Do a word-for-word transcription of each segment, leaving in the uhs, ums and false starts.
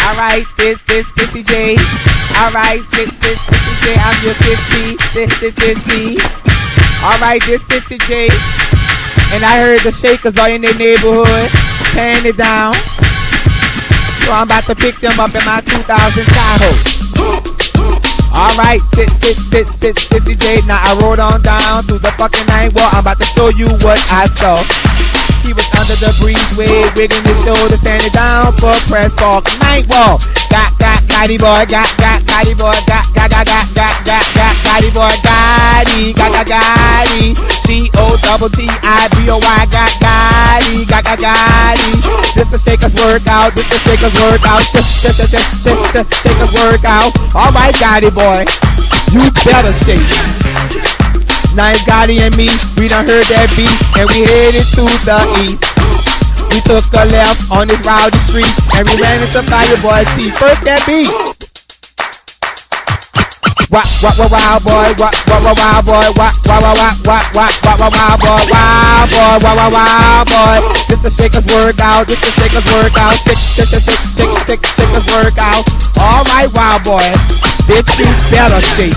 Alright, this, this, Sissy J. Alright, this, this, Sissy J. I'm your fifty, this, this, Sissy. Alright, this, Sissy J. And I heard the Shakers are in their neighborhood, tearing it down. So I'm about to pick them up in my two thousand Tahoe. Alright, sit, sit, sit, sit, Sissy J. Now I rode on down to the fucking ninth wall. I'm about to show you what I saw. He was under the breezeway, wiggling his shoulder, standing down for press ball. Night wall. Got, got, gotty boy, got, got, gotty boy, got, got, got, got, got, got, got, gotty boy, gotty, got, got, gotty. G O double T I B O Y, got, gotty, got, got, gotty. This the Shakers workout, this the Shakers workout, shake, shake, shake, shake, shake, Shakers workout. All right, gotty boy, you better shake. Nice Gotti and me, we done heard that beat, and we headed to the east. We took a left on this rowdy street, and we ran into Fireboy T. First that beat. Wah, wah, wah, wow, boy, wah, wah, wah, wow, boy, wah, wah, wah, wah, wah, wah, wah, wah, wow, boy, wow, boy, wah, wah, wow, boy. This the Shakers workout, this the Shakers workout, shake, shake, shake, shake, shake, shake, Shakers workout. All right, wow, boy, bitch, you better shake.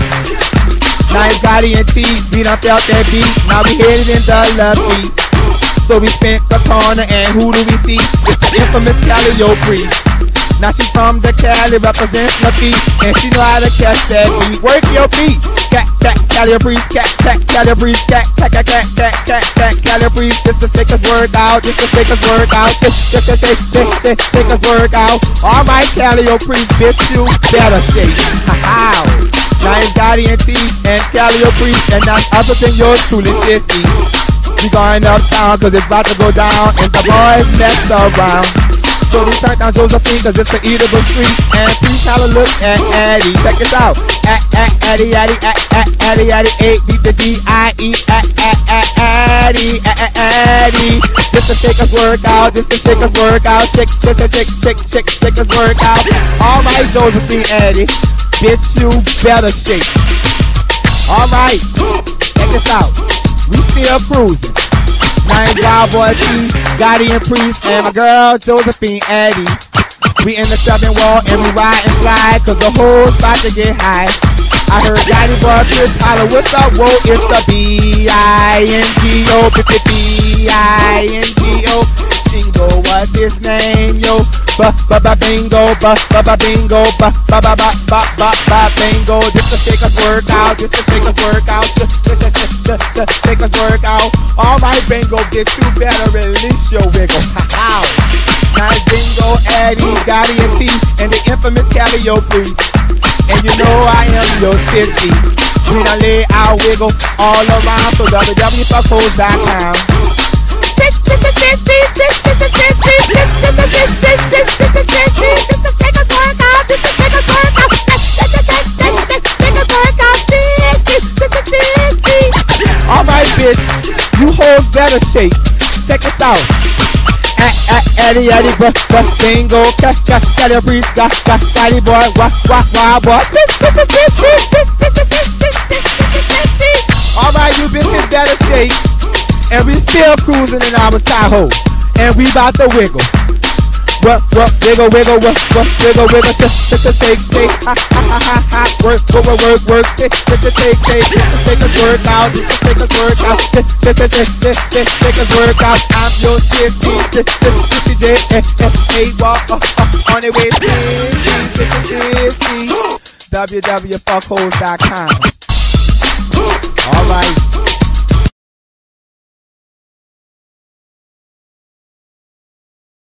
Nice Gotti and T, we done felt that beat. Now we headed in the lobby. So we spent the corner, and who do we see? It's the infamous Callio Priest. Now she from the Cali, represents my feet, and she know how to catch that beat. Work your feet. Cat, cat, Callio Priest, cat, cat, Callio Priest, cat, cat, cat, cat, cat, cat, cat, Callio Priest. This the Shakers workout, this the Shakers workout, shake, shake, shake, shake, shake, Shakers workout. All right, Callio Priest, bitch, you better shake. Ha-ha. Nice Gotti and T and Callio Priest, and none other than yours truly, Sissy. We going uptown cause it's about to go down, and the boys mess around. So we turned down Josephine cause it's an eatable street, and please have a look at Addie. Check this out. At, at, Addie, Addie, at, at, Addie, Addie, A, B, the D, I, E, at, at, at, Addie, at, at, Addie. This the Shakers workout, this the Shakers workout, shake, shake, shake, shake, shake, Shakers workout. All right, Josephine, Addie. Bitch, you better shake. Alright, check this out. We still cruising. Nine Wild Boy T, Gotti and Priest, and my girl Josephine Addie. We in the seven wall and we ride and fly, cause the whole spot to get high. I heard Gotti Boy Chris holler, what's up, whoa, it's the B I N G O, B I N G O. Bingo, what's his name, yo? Ba ba ba bingo, ba ba ba bingo, ba ba ba ba ba ba ba bingo. This the Shakers workout, this the Shakers workout, this the Shakers workout. All right, bingo, bitch, you better release your wiggle. Ha ha. Nice bingo, Addie, Gotti and T, and the infamous Callio Priest. And you know I am your Sissy. We done lay our wiggle all around, so w w w dot fuck hoes dot com. Alright, bitch, you hoes better shake. Check this out. At, at, Addie, Addie, bruh, bruh, bingo, cat, cat, Callio Priest, got, got, Gotti boy, wah, wah, wah, boy. Alright, you bitches better shake. And we still cruising in our Tahoe, and we about to wiggle. What, what, wiggle, wiggle, what, what, wiggle, wiggle, shake, shake, shake, shake, ha, ha, ha, ha, ha, work, work, work, work, work, shake, shake, shake, shake, shake, shake, work out, shake, shake, work out, shake, shake, shake, shake, shake, shake, work out. I'm your Sissy, Sissy J, eh, eh, hey, walk, uh, uh, on the way, Sissy, Sissy, w w w dot fuck hoes dot com. All right.